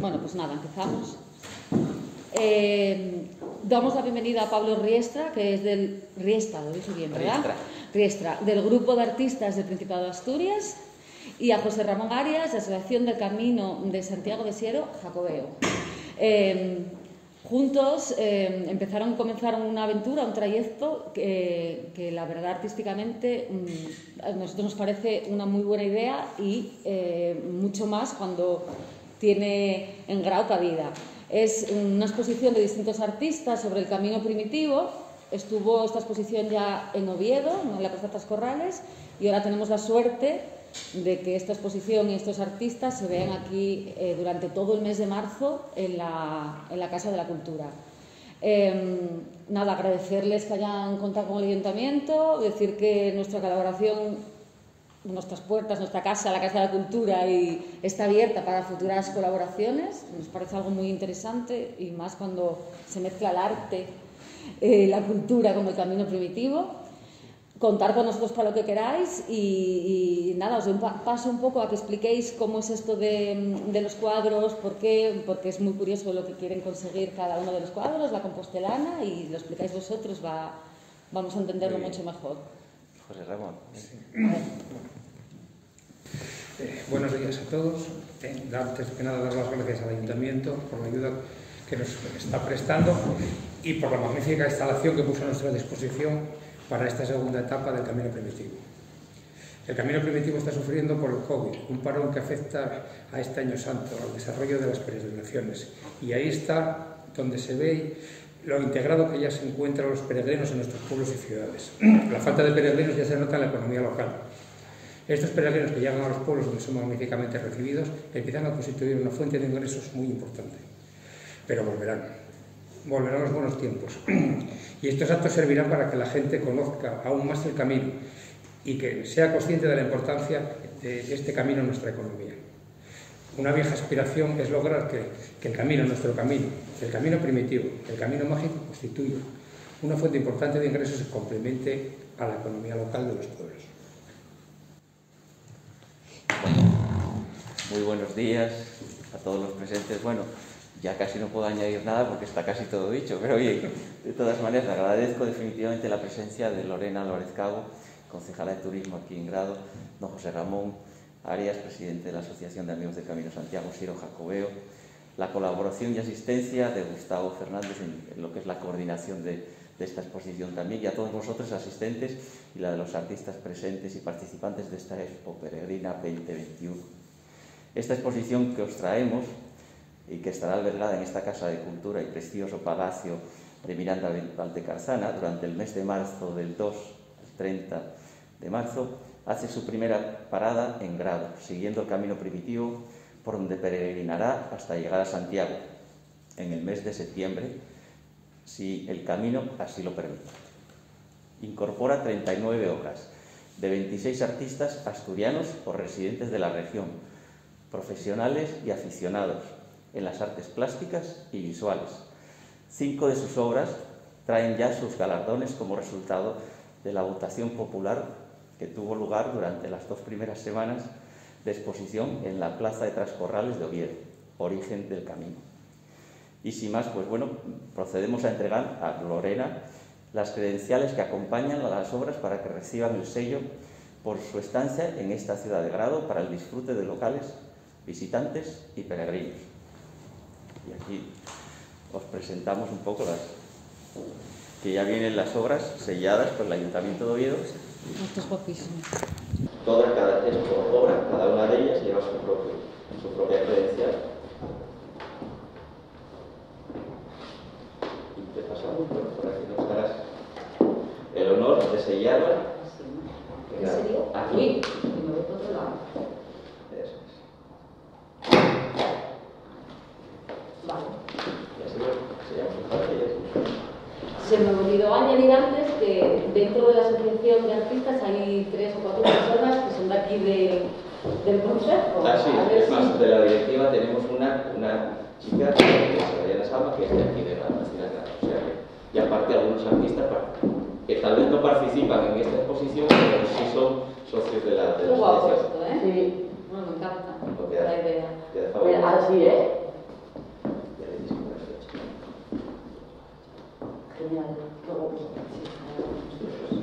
Bueno, pues nada, empezamos. Damos la bienvenida a Pablo Riestra, que es del Riestra, lo he dicho bien, ¿verdad? Riestra, del Grupo de Artistas del Principado de Asturias, y a José Ramón Arias, de la Asociación del Camino de Santiago de Siero, Jacobeo. Juntos comenzaron una aventura, un trayecto que la verdad artísticamente a nosotros nos parece una muy buena idea y mucho más cuando tiene en Grau cabida. Es una exposición de distintos artistas sobre el camino primitivo. Estuvo esta exposición ya en Oviedo, en la Plaza Tras Corrales, y ahora tenemos la suerte de que esta exposición y estos artistas se vean aquí durante todo el mes de marzo en la Casa de la Cultura. Nada, agradecerles que hayan contado con el Ayuntamiento, decir que nuestra colaboración, nuestras puertas, nuestra casa, la Casa de la Cultura, está abierta para futuras colaboraciones. Nos parece algo muy interesante, y más cuando se mezcla el arte, la cultura con el camino primitivo. Contar con nosotros para lo que queráis y nada, os doy paso un poco a que expliquéis cómo es esto de los cuadros, porque es muy curioso lo que quieren conseguir cada uno de los cuadros, la compostelana, y lo explicáis vosotros, vamos a entenderlo mucho mejor. José Ramón. Sí. Buenos días a todos. Antes que nada, dar las gracias al Ayuntamiento por la ayuda que nos está prestando y por la magnífica instalación que puso a nuestra disposición para esta segunda etapa del Camino Primitivo. El Camino Primitivo está sufriendo por el COVID, un parón que afecta a este año santo, al desarrollo de las peregrinaciones. Y ahí está donde se ve lo integrado que ya se encuentran los peregrinos en nuestros pueblos y ciudades. La falta de peregrinos ya se nota en la economía local. Estos peregrinos que llegan a los pueblos donde son magníficamente recibidos empiezan a constituir una fuente de ingresos muy importante. Pero volverán los buenos tiempos. Y estos actos servirán para que la gente conozca aún más el camino y que sea consciente de la importancia de este camino en nuestra economía. Una vieja aspiración es lograr que el camino, nuestro camino, el camino primitivo, el camino mágico, constituya una fuente importante de ingresos y complemente a la economía local de los pueblos. Muy buenos días a todos los presentes. Bueno, ya casi no puedo añadir nada porque está casi todo dicho, pero oye, de todas maneras agradezco definitivamente la presencia de Lorena Lórez Cabo, concejala de Turismo aquí en Grado, don José Ramón Arias, presidente de la Asociación de Amigos del Camino Santiago Siero Jacobeo, la colaboración y asistencia de Gustavo Fernández en lo que es la coordinación de esta exposición también, y a todos vosotros asistentes y la de los artistas presentes y participantes de esta Expo Peregrina 2021. Esta exposición que os traemos y que estará albergada en esta Casa de Cultura y precioso Palacio de Miranda Valdecarzana durante el mes de marzo, del 2 al 30 de marzo, hace su primera parada en Grado, siguiendo el camino primitivo por donde peregrinará hasta llegar a Santiago en el mes de septiembre, si el camino así lo permite. Incorpora 39 obras de 26 artistas asturianos o residentes de la región, profesionales y aficionados en las artes plásticas y visuales. 5 de sus obras traen ya sus galardones como resultado de la votación popular que tuvo lugar durante las 2 primeras semanas de exposición en la Plaza de Tras Corrales de Oviedo, origen del camino. Y sin más, pues bueno, procedemos a entregar a Lorena las credenciales que acompañan a las obras para que reciban el sello por su estancia en esta ciudad de Grado para el disfrute de locales, visitantes y peregrinos. Y aquí os presentamos un poco que ya vienen las obras selladas por el Ayuntamiento de Oviedo. Esto es guapísimo. Cada obra, cada una de ellas lleva su propia credencial. Y te pasamos por aquí nos darás el honor de sellarla. ¿En serio? Aquí. Y me voy por otro lado. Eso es. Vale. Y así sellamos el parte y así. Se me olvidó añadir antes que dentro de la asociación de artistas hay 3 o 4 personas que son de aquí del consejo. Sí, es más, de la directiva tenemos una chica que es Mariana Salva, que es de aquí de la ciudad de Grado. O sea que, y aparte algunos artistas que tal vez no participan en esta exposición, pero sí son socios de la asociación. Esto, ¿eh? Sí. Bueno, me encanta la idea. Pues así es. Genial. Luego, sí,